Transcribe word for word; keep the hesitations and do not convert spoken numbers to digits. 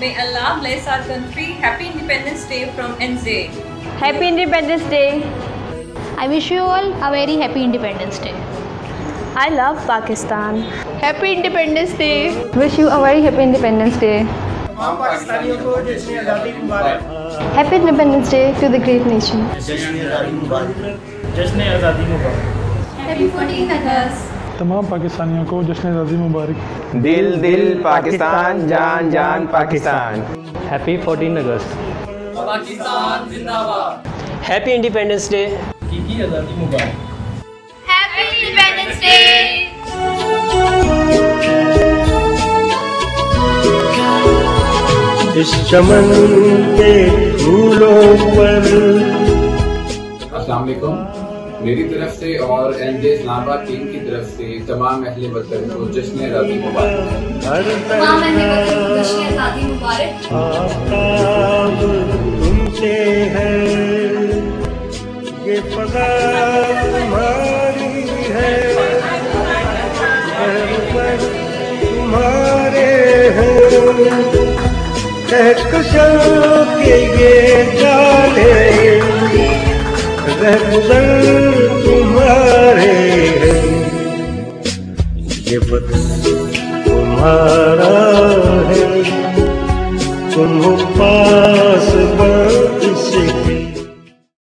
May Allah bless our country. Happy Independence Day from AenZay. Happy Independence Day. I wish you all a very happy Independence Day. I love Pakistan. Happy Independence Day. Wish you a very happy Independence Day. तमाम पाकिस्तानियों को जश्न आज़ादी मुबारक। Happy Independence Day to the great nation. जश्न आज़ादी मुबारक। जश्न आज़ादी मुबारक। Happy fourteenth August. तमाम पाकिस्तानियों को जश्न आज़ादी मुबारक। दिल दिल पाकिस्तान, जान जान Pakistan. Happy fourteen August. Pakistan जिंदाबाद। Happy independence day. की आज़ादी मुबारक। Happy Independence Day. इस चमन के फूलों पर। अस्सलाम वालेकुम, मेरी तरफ से और एनजे इस्लामाबाद टीम की तरफ से तमाम अहले वतन को जश्न आज़ादी मुबारक। तमाम अहले वतन को जश्न आज़ादी मुबारक। आफ़ताब तुमसे है, ये फज़ा तुम्हारी है, घर तुम्हारे हैं, कहकशां के ये जाले रहगुज़र